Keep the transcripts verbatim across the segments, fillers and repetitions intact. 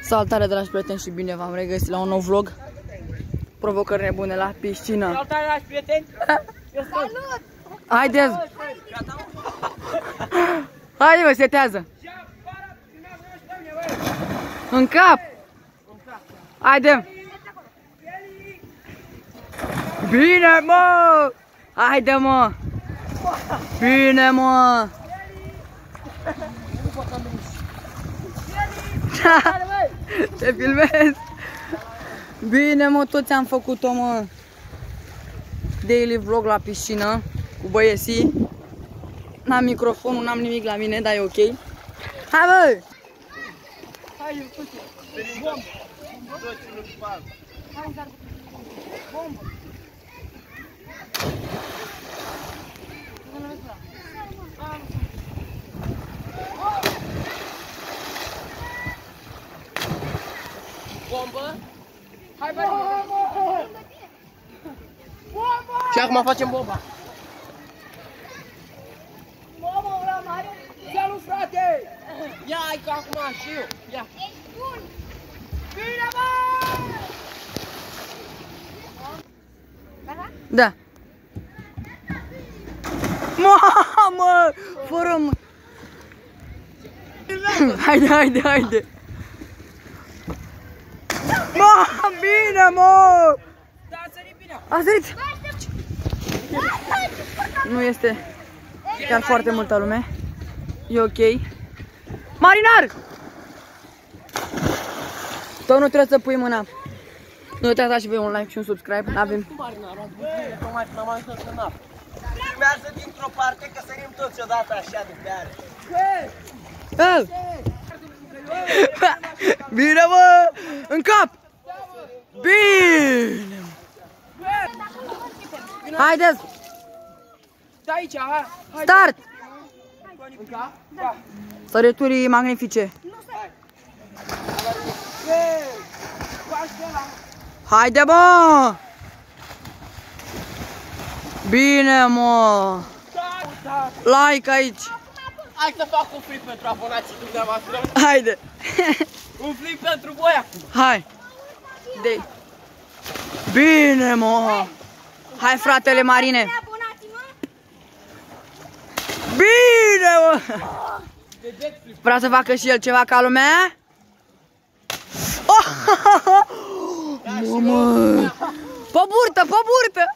Salutare, dragi prieteni, și bine v-am regăsit la un nou vlog. Provocări nebune la piscină. Salutare, dragi prieteni! Salut! Haideți! Haide, mă, setează! În cap! Haide! Bine, mă! Haide, mă! Bine, mă! Te filmez! Bine, mă, toți am făcut-o, mă! Daily vlog la piscină cu băieții. N-am microfonul, n-am nimic la mine, dar e ok. Hai, bă! Hai, bombă! Bombă! Bombă! Hai, bă! Și acum facem bomba! Mamă, la mare! Salut, frate! Ia, hai că acum și eu! Ia! Ești bun! Bine, bă! Gata? Da! Mamă! Fără mă! Haide, haide, haide! Mă, bine, mă! Da, a sărit bine! A sărit! Nu este chiar foarte multă lume. E ok. Marinar! Tu nu trebuie să pui mâna. Nu uitați, dați și voi un like și un subscribe. N-avem. Filmează dintr-o parte că sărim toți odată așa de tare. Bine, mă! În cap! Bine! Haideți! Da, aici, hai! Start! În cap? Da! Sărituri magnifice! Haide, mă! Bine, mă! Like aici! Hai să fac un flip pentru abonații dumneavoastră! Haide! Un flip pentru voi acum! Hai! De Bine, mă! Hai, fratele Marine! Bine, mă! Vrea să facă și el ceva ca lumea? Oh! Mamă! Pe burtă, pe burtă!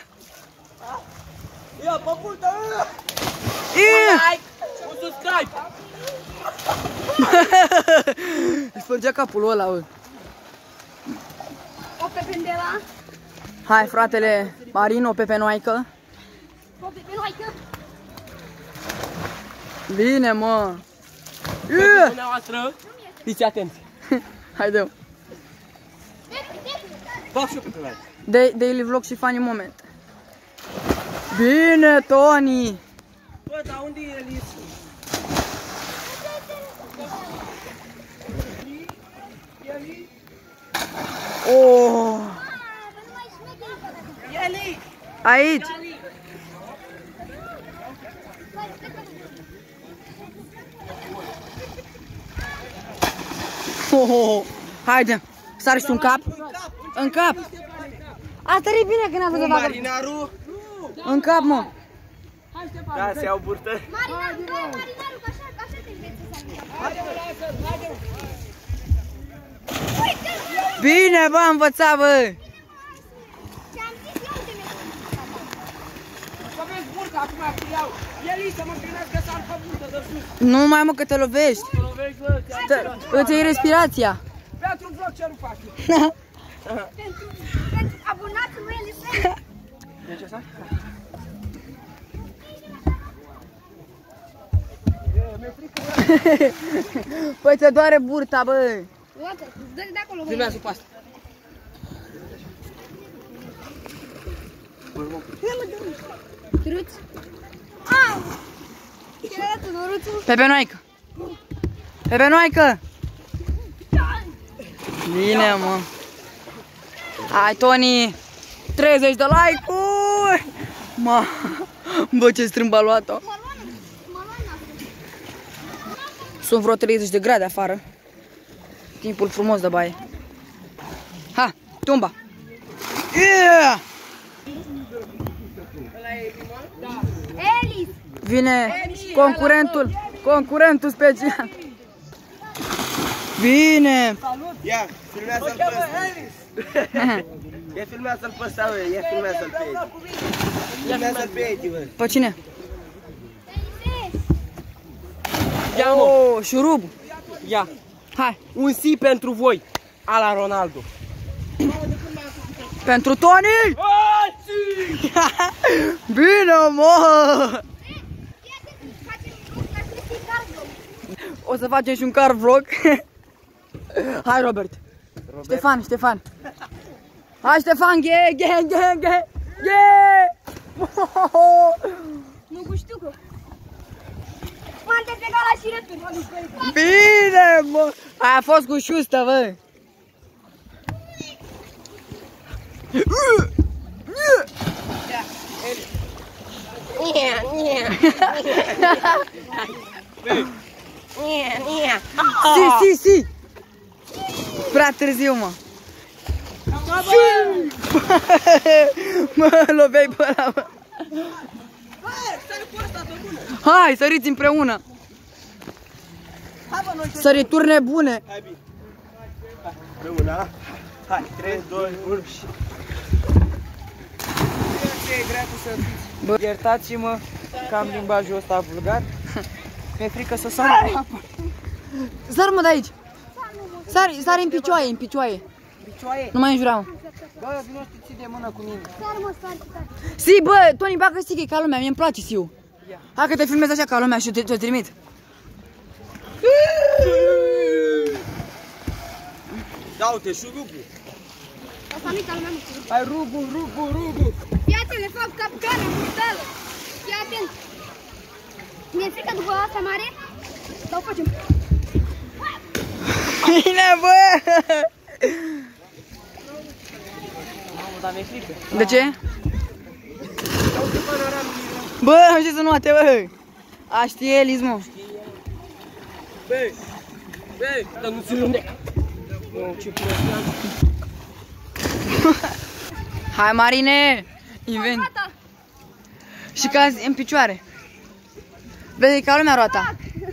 Ia, pe burtă! Ii! Un subscribe! Îi spărgea capul ăla, bă. O pependela. Hai, fratele Marin, o pepenoaică. O pepenoaică. Bine, mă! Pentru dumneavoastră, fiți atenți! Haide, mă! Fac și eu pe pe Da- Daily vlog și funny moment. Bine, Tony! Bă, dar unde e Elis? Oh! Eli! Aici! Oh, oh, oh. Haide! Sari și un cap! În cap! A sărit bine că n-a văzut dacă... Marinarul? În cap, mă! Da, se iau burtă. Marinarul, da, marinarul, că așa, așa te înveți să sari. Haide, mă, lasă, haide! Bine, bă, am învățat, bă! Ce-am zis eu de metoda. Să vezi burta, acum că iau. Eli, să mă filmezi că sar pe burtă de sus. Nu mai, mă, că te lovești! Să lovești, bă, Te- Îți iei respirația! pentru vlog ce nu faci? Pentru, pentru abonatul meu, Elisei. Deci asta? Păi te doare burta, bă! Uite, dă-te de acolo, băi. Filmează pe asta. Chiruț. Au! Ce arată, Doruțu? Pepenoaică! Pepenoaică! Bine, mă! Hai, Tony! treizeci de like-uri! Ma, bă, ce strâmb a luat-o! Sunt vreo treizeci de grade afară. Timpul frumos de baie. Ha, tumba. Yeah! Elis! Vine concurentul, concurentul special. Vine. Ia, filmează-l pe ăsta. Ia filmează-l pe ăsta, bă, ia filmează-l pe Edi. Filmează-l pe Edi, bă. Pe cine? Ia, mă. Oh, șurubul. Ia, Hai. un si pentru voi, ala Ronaldo. Pentru Tony! Bine, mă! O să facem și un car vlog. Hai, Robert. Robert. Ștefan, Ștefan. Hai, Ștefan, ghe, ghe, ghe, ghe, ghe! Nu guștiu că... M-am deslegat la șireturi. Bine, mă! Aia a fost cu șustă, bă! Si, si, si! Prea târziu, mă! Mă, loveai pe ăla, mă! Hai, săriți împreună! Sărituri nebune! Hai, bine. Hai, una. Hai, trei, doi, unu și... Iertați-mă că am limbajul ăsta vulgar. Mi-e frică să sar în apă. Sar, mă, de aici! Sari, sari în picioaie, în picioaie! Picioaie? Nu mai înjura, mă! Bă, vino să te ții de mână cu mine. Sar, mă, sar, sar. Si, bă, Tony, bagă stighe ca lumea, mie-mi place Siu. Hai că te filmez așa ca lumea și te, te trimit. Da, uite, și rugul. Asta nu-i ca lumea, mă. Hai, rugul, rugul, rugul. Fii atent, de fapt, capcana, brutală. Fii atent. Mi-e frică după asta mare, dar o facem. Bine, bă! Mamă, dar mi-e frică. De ce? Bă, am zis să nu ate, bă! A știe Elis, mă. Băi, băi, dar nu ți-l unde. Nu, ce prostian. Hai, Marine! Invent. Gata. Și cazi în picioare. Vezi ca lumea roata.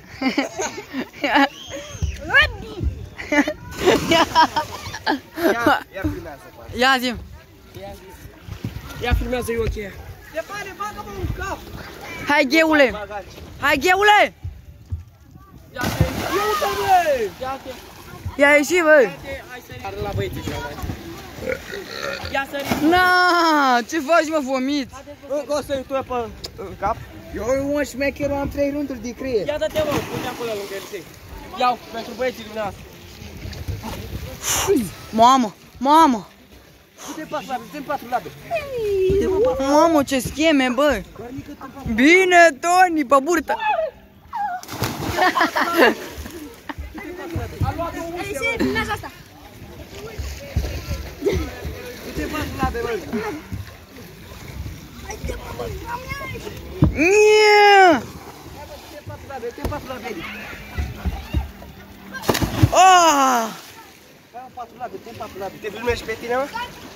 Ia, ia filmează, poate. Ia zi-mi. Ia filmează eu cheia. Te pare, bagă-mă un cap. Hai, gheule! Hai, gheule! Ia-te, iute, băi! Ia-te, Ia ieși, bă! ia-te, hai să arăt la băieții și mai. Ia să Na, ce faci, mă, vomit? Încă o să-i tu pe în cap. Eu, mă, șmecherul, am trei rânduri de creier. Ia dă-te, mă, pune acolo lângă el. Iau, pentru băieții dumneavoastră. Mamă, mamă! Du-te patru labe, du-te patru labe. Mamă, ce scheme, bă! Bine, Tony, pe burtă! Ei, ce filmează asta? Du-te patru labe, bă. Nie! Du-te patru labe, du-te patru labe. Ah! Hai, patru labe, du-te patru labe. Te filmezi pe tine, mă?